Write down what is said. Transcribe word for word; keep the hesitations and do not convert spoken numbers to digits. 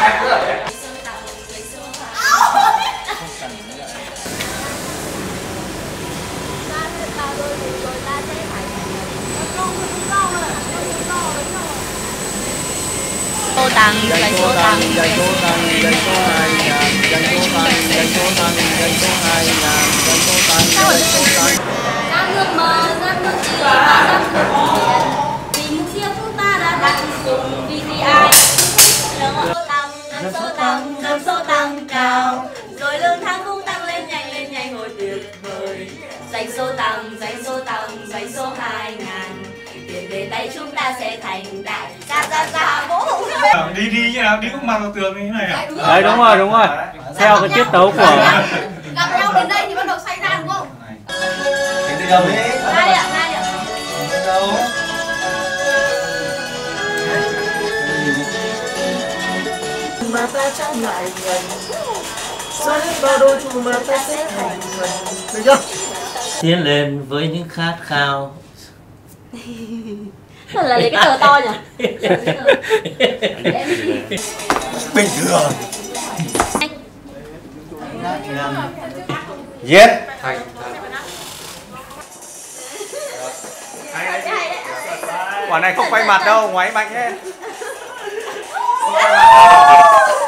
Số tăng, dãy số tăng, dãy số tăng, dãy số hai ngàn, dãy số tăng, dãy số tăng, dãy số hai ngàn, dãy số tăng, dãy số tăng. ra nước mơ, ra nước gì mà ra nước biển, vì mục tiêu chúng ta đã đặt dùng vì vì ai. Số tăng, ngân số tăng, ngân số tăng cao, rồi lương tháng cũng tăng lên nhanh lên nhanh hồi tuyệt vời. Dãy số tăng, dãy số tăng, dãy số hai ngàn, tiền về tay chúng ta sẽ thành đại. Ra ra ra bố không sao. Đi đi như nào, đi cũng mang vào tường như thế này à? Đấy đúng rồi, đúng rồi. Theo cái tiết tấu của Gặp nhau đến đây thì bắt đầu xoay ra đúng không? Đến từ đâu đi? Hai ạ, hai ạ. Từ đâu? Mà ta chẳng lại gần, xoắn bao đôi thu mà ta sẽ thành phần. Được chưa? tiến lên với những khát khao. Thật là lấy cái tờ to nhỉ? Bình thường. Giết. Quả này không quay mặt đâu, ngoáy mạnh hết. Không quay mặt.